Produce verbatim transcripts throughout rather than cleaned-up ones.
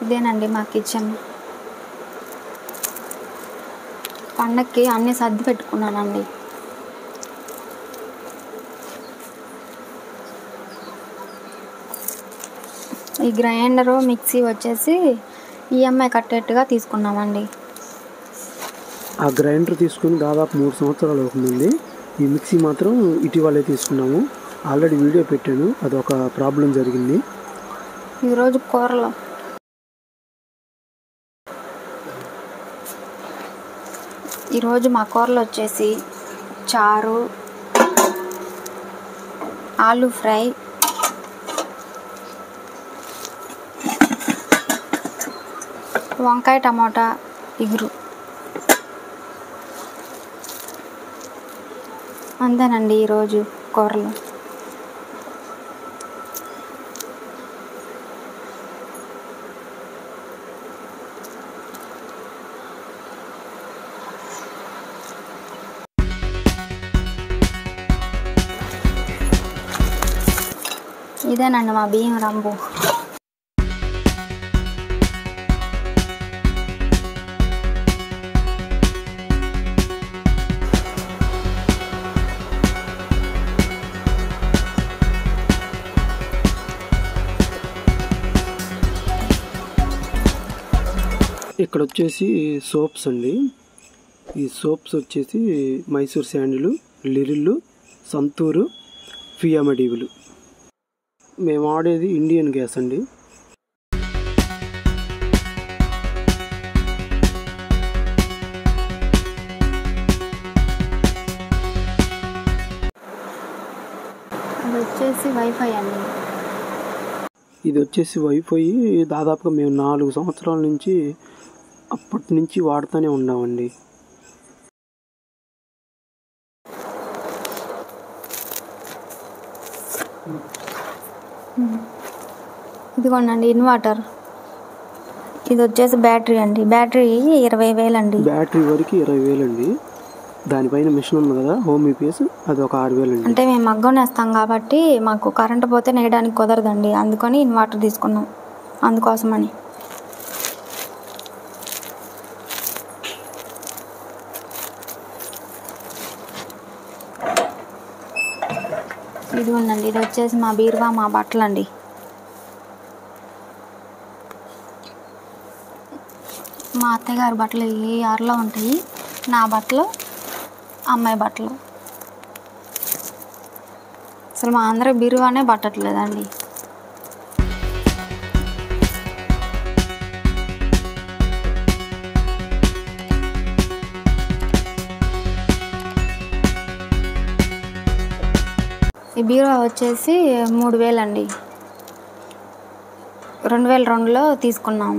ఇదేనండి మా కిచెన్. పండక్కి అన్నీ సర్ది పెట్టుకున్నానండి. ఈ గ్రైండరు మిక్సీ వచ్చేసి ఈఎంఐ కట్టేట్టుగా తీసుకున్నామండి. ఆ గ్రైండర్ తీసుకుని దాదాపు మూడు సంవత్సరాలు అవుతుందండి. ఈ మిక్సీ మాత్రం ఇటీవలే తీసుకున్నాము. ఆల్రెడీ వీడియో పెట్టాను, అదొక ప్రాబ్లం జరిగింది. ఈరోజు కూరలో ఈరోజు మా కూరలు వచ్చేసి చారు, ఆలు ఫ్రై, వంకాయ టమాటా ఇగురు. అంతేనండి ఈరోజు కూరలు. ఇదేనండి మా బియ్యం రంబు. ఇక్కడ వచ్చేసి సోప్స్ అండి. ఈ సోప్స్ వచ్చేసి మైసూర్ శాండిల్, లిరిల్, సంతూరు, ఫియామెడివులు. మేము వాడేది ఇండియన్ గ్యాస్ అండి. అది వచ్చేసి వైఫై అండి. ఇది వచ్చేసి వైఫై. దాదాపుగా మేము నాలుగు సంవత్సరాల నుంచి అప్పటి నుంచి వాడుతూనే ఉన్నామండి. ఇదిగోండి ఇన్వర్టర్. ఇది వచ్చేసి బ్యాటరీ అండి. బ్యాటరీ ఇరవై వేలు అండి. బ్యాటరీ వరకు ఇరవై వేలు అండి. దానిపైన మిషన్ ఉంది కదా హోమ్ ఈపీఎస్, అది ఒక ఆరు వేలు అండి. అంటే మేము మగ్గం వేస్తాం కాబట్టి మాకు కరెంట్ పోతే నేయడానికి కుదరదండి, అందుకని ఇన్వర్టర్ తీసుకున్నాం. అందుకోసమని ఇది ఉందండి. ఇది వచ్చేసి మా బీరువా, మా బట్టలు అండి. మా అత్తయ్యగారి బట్టలు ఈ ఆరులో ఉంటాయి. నా బట్టలు, అమ్మాయి బట్టలు. అసలు మా అందరూ బీరువానే పట్టట్లేదండి. ఈ బీరువా వచ్చేసి మూడు వేలు అండి. రెండు వేల రెండులో తీసుకున్నాము.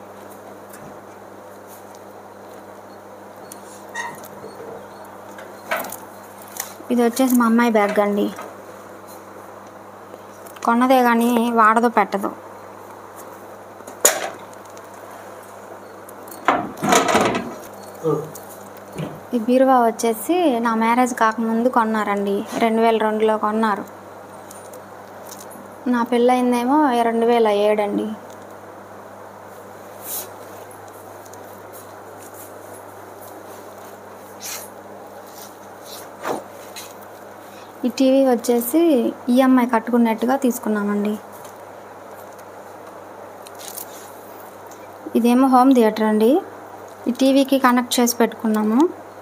ఇది వచ్చేసి మా అమ్మాయి బ్యాగ్ అండి. కొన్నదే కానీ వాడదో పెట్టదు. ఈ బీరువా వచ్చేసి నా మ్యారేజ్ కాకముందు కొన్నారండి. రెండు వేల రెండులో కొన్నారు. నా పెళ్ళయిందేమో రెండు వేల ఏడండి. ఈ టీవీ వచ్చేసి ఈఎంఐ కట్టుకున్నట్టుగా తీసుకున్నామండి. ఇదేమో హోమ్ థియేటర్ అండి. ఈ టీవీకి కనెక్ట్ చేసి పెట్టుకున్నాము.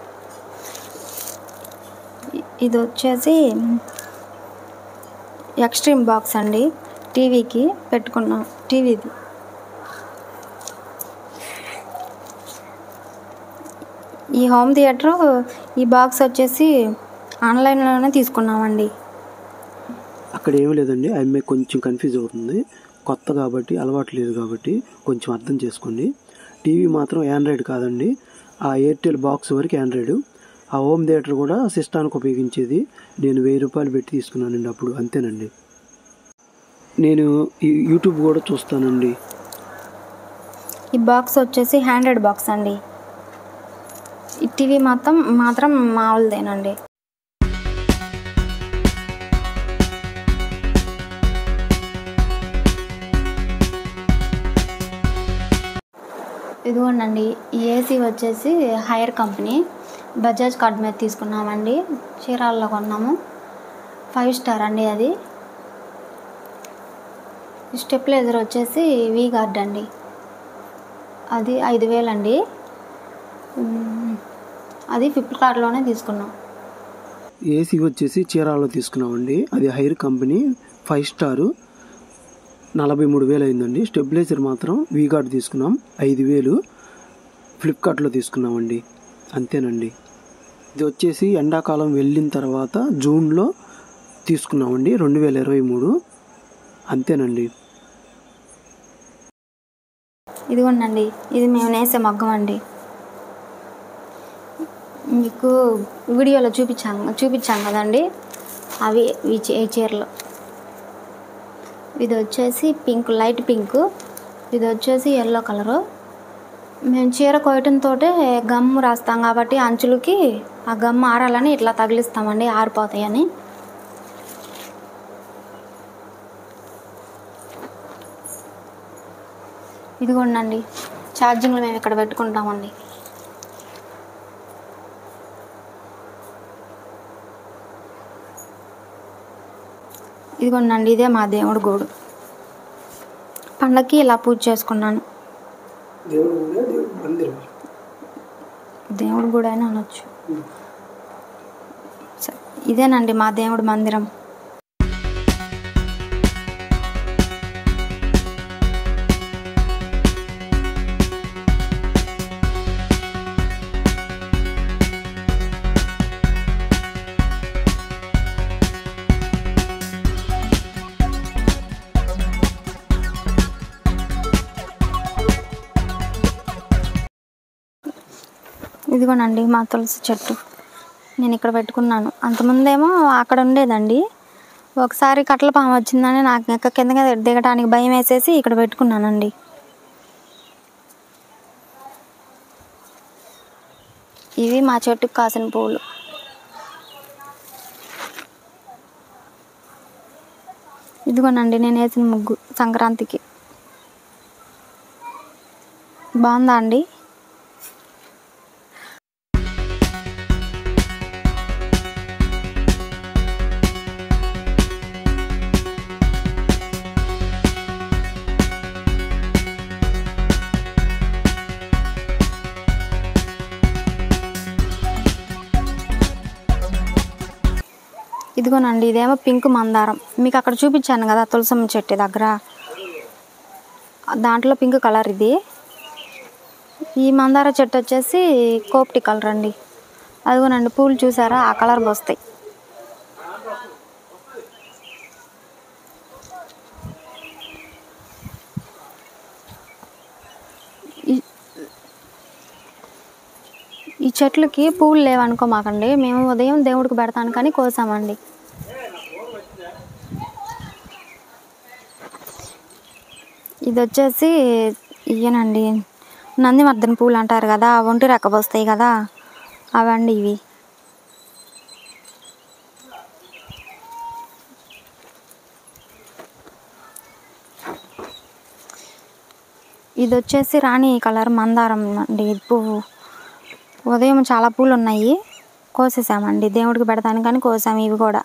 ఇది వచ్చేసి ఎక్స్ట్రీమ్ బాక్స్ అండి. టీవీకి పెట్టుకున్నాం. టీవీది ఈ హోమ్ థియేటర్, ఈ బాక్స్ వచ్చేసి ఆన్లైన్లోనే తీసుకున్నామండి. అక్కడ ఏమీ లేదండి. ఆ అమ్మాయి కొంచెం కన్ఫ్యూజ్ అవుతుంది. కొత్త కాబట్టి, అలవాటు లేదు కాబట్టి కొంచెం అర్థం చేసుకోండి. టీవీ మాత్రం ఆండ్రాయిడ్ కాదండి. ఆ ఎయిర్టెల్ బాక్స్ వరకు ఆండ్రాయిడ్. ఆ హోమ్ థియేటర్ కూడా సిస్టానికి ఉపయోగించేది. నేను వెయ్యి రూపాయలు పెట్టి తీసుకున్నానండి అప్పుడు. అంతేనండి. నేను ఈ యూట్యూబ్ కూడా చూస్తానండి. ఈ బాక్స్ వచ్చేసి హ్యాండ్రెడ్ బాక్స్ అండి. ఈ టీవీ మాత్రం మాత్రం మామూలుదేనండి. ఇదిగోండి ఈ ఏసీ వచ్చేసి హైర్ కంపెనీ బజాజ్ కార్డ్ మీద తీసుకున్నామండి. చీరాల్లో కొన్నాము. ఫైవ్ స్టార్ అండి అది. స్టెప్లైజర్ వచ్చేసి వీ గార్డ్ అండి, అది ఐదు వేలు అండి. అది ఫ్లిప్కార్ట్లోనే తీసుకున్నాం. ఏసీ వచ్చేసి చీరాల్లో తీసుకున్నామండి. అది హైర్ కంపెనీ ఫైవ్ స్టారు, నలభై మూడు వేలు అయిందండి. స్టెబిలైజర్ మాత్రం వీ గార్డ్ తీసుకున్నాం, ఐదు వేలు ఫ్లిప్కార్ట్లో తీసుకున్నామండి. అంతేనండి. ఇది వచ్చేసి ఎండాకాలం వెళ్ళిన తర్వాత జూన్లో తీసుకున్నామండి, రెండు వేల ఇరవై మూడు. అంతేనండి. ఇదిగోండి ఇది మేము నేసే మగ్గం అండి. మీకు వీడియోలో చూపించాను చూపించాం కదండి, అవి ఈ చీరలు. ఇది వచ్చేసి పింక్, లైట్ పింక్. ఇది వచ్చేసి ఎల్లో కలరు. మేము చీర కోయటంతో గమ్ రాస్తాం కాబట్టి అంచులకి ఆ గమ్ ఆరాలని ఇట్లా తగిలిస్తామండి, ఆరిపోతాయని. ఇదిగోండి ఛార్జింగ్లు మేము ఇక్కడ పెట్టుకుంటామండి. ఇదిగోండి ఇదే మా దేవుడు గూడు. పండక్కి ఇలా పూజ చేసుకున్నాను. దేవుడు గుడి అయినా అనొచ్చు. ఇదేనండి మా దేవుడు మందిరం. ఇదిగోనండి మా తులసి చెట్టు నేను ఇక్కడ పెట్టుకున్నాను. అంతకుముందేమో అక్కడ ఉండేదండి. ఒకసారి కట్ల పాము వచ్చిందని నాకు ఇంకా కిందకి దిగటానికి భయం వేసేసి ఇక్కడ పెట్టుకున్నానండి. ఇవి మా చెట్టుకు కాసిన పువ్వులు. ఇదిగోనండి నేను వేసిన ముగ్గు సంక్రాంతికి. బాగుందా అండి? ఇదిగోనండి ఇదేమో పింక్ మందారం. మీకు అక్కడ చూపించాను కదా తులసమ్మ చెట్టు దగ్గర, దాంట్లో పింక్ కలర్ ఇది. ఈ మందార చెట్టు వచ్చేసి కోప్టి కలర్ అండి. అదిగోనండి పూలు చూసారా, ఆ కలర్ వస్తాయి. ఈ చెట్లకి పువ్వులు లేవనుకోమాకండి, మేము ఉదయం దేవుడికి పెడతాను కానీ కోసామండి. ఇది వచ్చేసి ఇయ్యనండి నందివర్ధన పూలు అంటారు కదా, ఒంటి రెక్క వస్తాయి కదా, అవండి ఇవి. ఇది వచ్చేసి రాణి కలర్ మందారం అండి పువ్వు. ఉదయం చాలా పూలు ఉన్నాయి, కోసేసామండి దేవుడికి పెడతాను కానీ కోసాము. ఇవి కూడా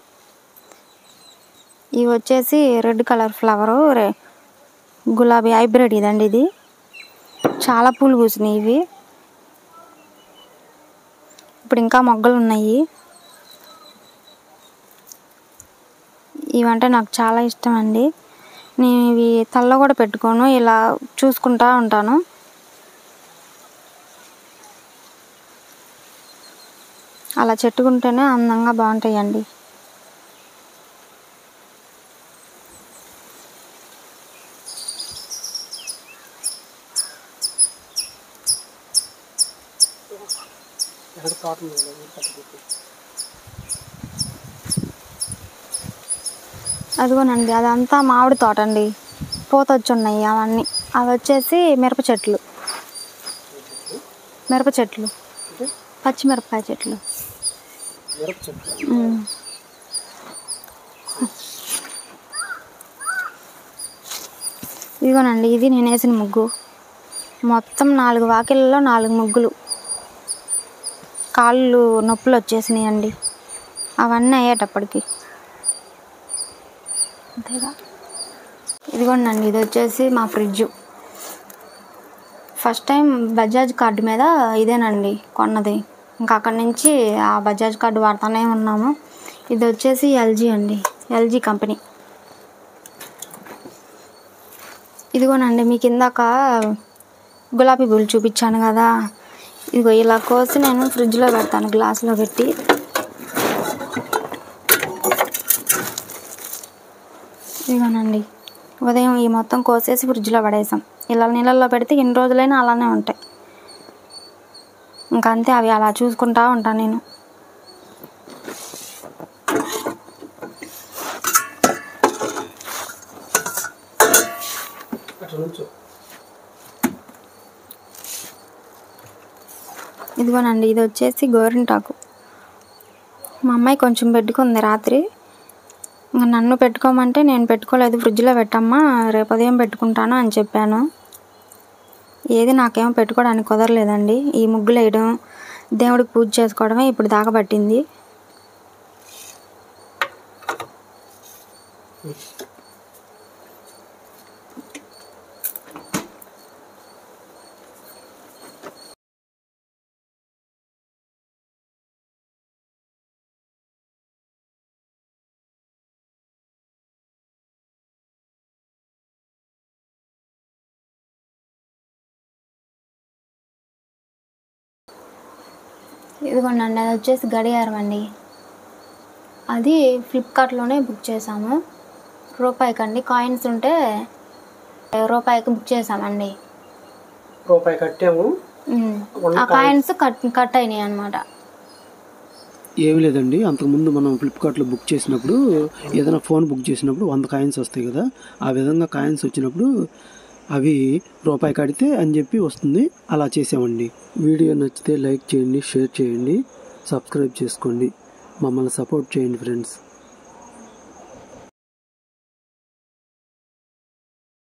ఇవి వచ్చేసి రెడ్ కలర్ ఫ్లవరు, రే గులాబీ హైబ్రిడ్ ఇదండి. ఇది చాలా పూలు పూసినాయి ఇవి. ఇప్పుడు ఇంకా మొగ్గలు ఉన్నాయి. ఇవంటే నాకు చాలా ఇష్టం అండి. నేను ఇవి తలలో కూడా పెట్టుకోను, ఇలా చూసుకుంటా ఉంటాను. అలా చెట్టుకుంటేనే అందంగా బాగుంటాయండి. అదిగోనండి అదంతా మామిడి తోట అండి, పూత వచ్చి ఉన్నాయి అవన్నీ. అవి వచ్చేసి మిరప చెట్లు, మిరప చెట్లు పచ్చిమిరపకాయ చెట్లు. ఇదిగోనండి ఇది నేను వేసిన ముగ్గు. మొత్తం నాలుగు వాకిళ్ళలో నాలుగు ముగ్గులు. కాళ్ళు నొప్పులు వచ్చేసినాయండి అవన్నీ అయ్యేటప్పటికి. అంతేగా. ఇదిగోండి, ఇది వచ్చేసి మా fridge. First time Bajaj card మీద ఇదేనండి కొన్నది. ఇంకా అక్కడి నుంచి ఆ బజాజ్ కార్డు వాడుతూనే ఉన్నాము. ఇది వచ్చేసి ఎల్జీ అండి, ఎల్జీ కంపెనీ. ఇదిగోనండి, మీకు ఇందాక గులాబీ పూలు చూపించాను కదా, ఇదిగో ఇలా కోసి నేను ఫ్రిడ్జ్లో పెడతాను, గ్లాసులో పెట్టి. ఇదిగోనండి, ఉదయం ఈ మొత్తం కోసేసి ఫ్రిడ్జ్లో పడేసాం. ఇలా నీళ్ళల్లో పెడితే ఎన్ని రోజులైనా అలానే ఉంటాయి. ఇంకా అంతే, అవి అలా చూసుకుంటా ఉంటాను నేను. ఇదిగోనండి, ఇది వచ్చేసి గోరింటాకు. మా అమ్మాయి కొంచెం పెట్టుకుంది రాత్రి. ఇంకా నన్ను పెట్టుకోమంటే నేను పెట్టుకోలేదు, ఫ్రిడ్జ్లో పెట్టమ్మా రేపు ఉదయం పెట్టుకుంటాను అని చెప్పాను. ఏది నాకేమో పెట్టుకోవడానికి కుదరలేదండి. ఈ ముగ్గులు వేయడం, దేవుడికి పూజ చేసుకోవడమే ఇప్పుడు దాకా పట్టింది. ఇదిగోండి, అది వచ్చేసి గడియారం అండి. అది ఫ్లిప్కార్ట్లోనే బుక్ చేసాము. రూపాయికి అండి, కాయిన్స్ ఉంటే రూపాయికి బుక్ చేసామండి. రూపాయి కట్టాము. ఆ కాయిన్స్ కట్ కట్ అయినాయి అనమాట. ఏమి లేదండి, అంతకుముందు మనం ఫ్లిప్కార్ట్లో బుక్ చేసినప్పుడు ఏదైనా ఫోన్ బుక్ చేసినప్పుడు వంద కాయిన్స్ వస్తాయి కదా, ఆ విధంగా కాయిన్స్ వచ్చినప్పుడు అవి రూపాయి కడితే అని చెప్పి వస్తుంది. అలా చేసామండి. వీడియో నచ్చితే లైక్ చేయండి, షేర్ చేయండి, సబ్స్క్రైబ్ చేసుకోండి, మమ్మల్ని సపోర్ట్ చేయండి ఫ్రెండ్స్.